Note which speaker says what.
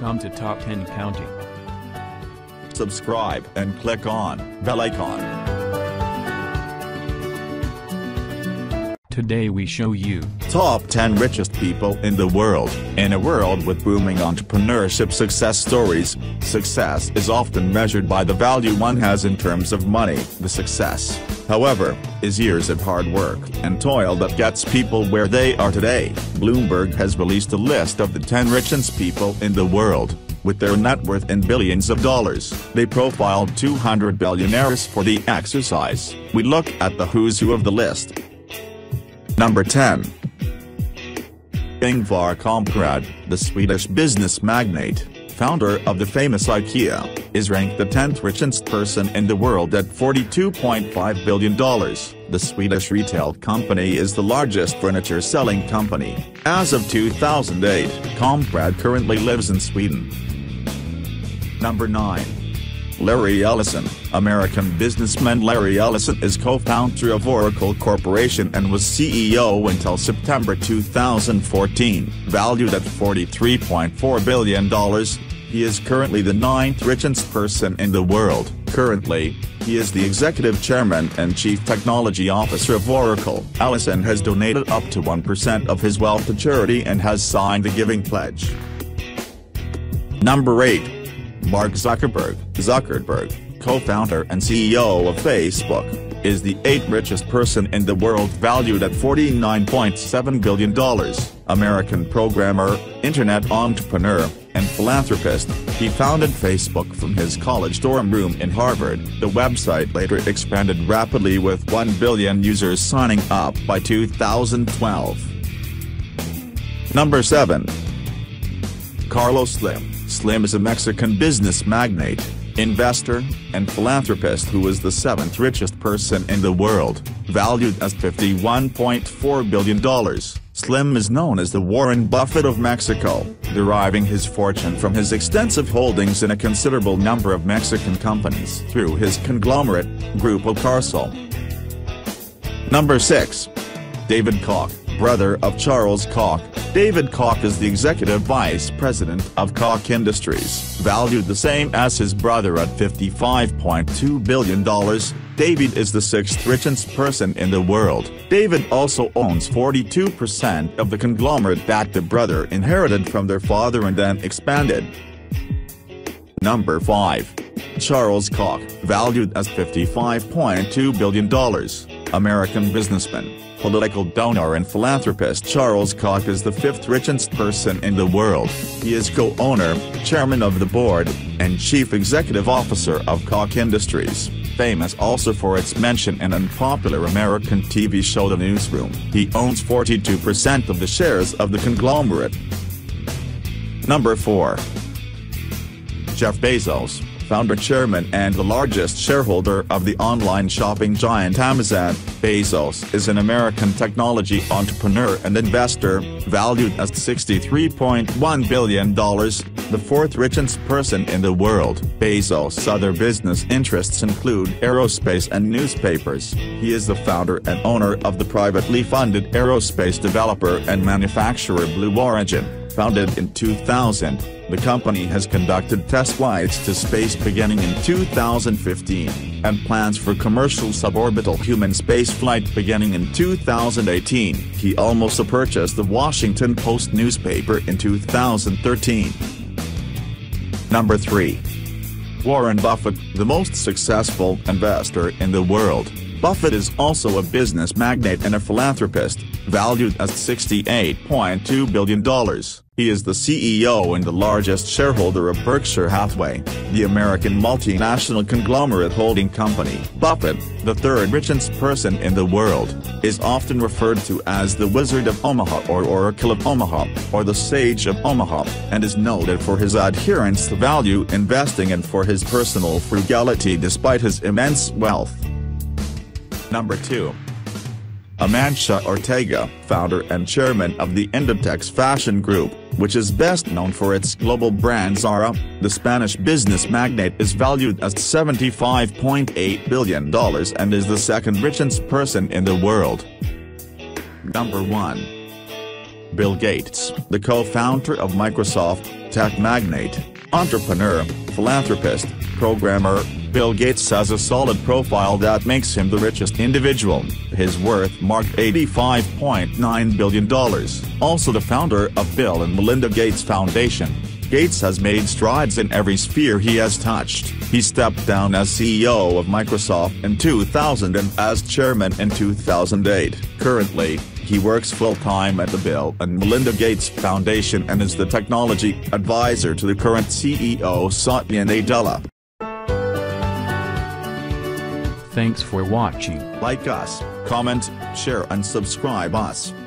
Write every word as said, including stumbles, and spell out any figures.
Speaker 1: Welcome to Top ten Counting.
Speaker 2: Subscribe and click on bell icon.
Speaker 1: Today we show you
Speaker 2: Top ten richest people in the world. In a world with booming entrepreneurship success stories, success is often measured by the value one has in terms of money. The success, however, is years of hard work and toil that gets people where they are today. Bloomberg has released a list of the ten richest people in the world, with their net worth in billions of dollars. They profiled two hundred billionaires for the exercise. We look at the who's who of the list. Number ten. Ingvar Kamprad, the Swedish business magnate, founder of the famous IKEA, is ranked the tenth richest person in the world at forty-two point five billion dollars. The Swedish retail company is the largest furniture-selling company. As of two thousand eight, Kamprad currently lives in Sweden. Number nine. Larry Ellison. American businessman Larry Ellison is co-founder of Oracle Corporation and was C E O until September two thousand fourteen. Valued at forty-three point four billion dollars, he is currently the ninth richest person in the world. Currently, he is the executive chairman and chief technology officer of Oracle. Ellison has donated up to one percent of his wealth to charity and has signed the Giving Pledge. Number eight. Mark Zuckerberg. Zuckerberg, co-founder and C E O of Facebook, is the eighth richest person in the world, valued at forty-nine point seven billion dollars. American programmer, internet entrepreneur, and philanthropist, he founded Facebook from his college dorm room in Harvard. The website later expanded rapidly with one billion users signing up by two thousand twelve. Number seven. Carlos Slim. Slim is a Mexican business magnate, investor, and philanthropist who is the seventh richest person in the world, valued at fifty-one point four billion dollars. Slim is known as the Warren Buffett of Mexico, deriving his fortune from his extensive holdings in a considerable number of Mexican companies through his conglomerate, Grupo Carso. Number six. David Koch, brother of Charles Koch. David Koch is the executive vice president of Koch Industries, valued the same as his brother at fifty-five point two billion dollars. David is the sixth richest person in the world. David also owns forty-two percent of the conglomerate that the brother inherited from their father and then expanded. Number five. Charles Koch, valued as fifty-five point two billion dollars. American businessman, political donor and philanthropist Charles Koch is the fifth richest person in the world. He is co-owner, chairman of the board, and chief executive officer of Koch Industries, famous also for its mention in unpopular American T V show The Newsroom. He owns forty-two percent of the shares of the conglomerate. Number four. Jeff Bezos, founder, chairman, and the largest shareholder of the online shopping giant Amazon. Bezos is an American technology entrepreneur and investor, valued at sixty-three point one billion dollars, the fourth richest person in the world. Bezos' other business interests include aerospace and newspapers. He is the founder and owner of the privately funded aerospace developer and manufacturer Blue Origin. Founded in two thousand, the company has conducted test flights to space beginning in two thousand fifteen, and plans for commercial suborbital human spaceflight beginning in two thousand eighteen. He also purchased the Washington Post newspaper in two thousand thirteen. Number three. Warren Buffett, the most successful investor in the world. Buffett is also a business magnate and a philanthropist, valued at sixty-eight point two billion dollars. He is the C E O and the largest shareholder of Berkshire Hathaway, the American multinational conglomerate holding company. Buffett, the third richest person in the world, is often referred to as the Wizard of Omaha or Oracle of Omaha, or the Sage of Omaha, and is noted for his adherence to value investing and for his personal frugality despite his immense wealth. Number two. Amancio Ortega, founder and chairman of the Inditex fashion group, which is best known for its global brand Zara. The Spanish business magnate is valued at seventy-five point eight billion dollars and is the second richest person in the world. Number one. Bill Gates, the co-founder of Microsoft, tech magnate, entrepreneur, philanthropist, programmer, Bill Gates has a solid profile that makes him the richest individual. His worth marked eighty-five point nine billion dollars. Also the founder of Bill and Melinda Gates Foundation, Gates has made strides in every sphere he has touched. He stepped down as C E O of Microsoft in two thousand and as chairman in two thousand eight. Currently, he works full-time at the Bill and Melinda Gates Foundation and is the technology advisor to the current C E O Satya Nadella.
Speaker 1: Thanks for watching.
Speaker 2: Like us, comment, share and subscribe us.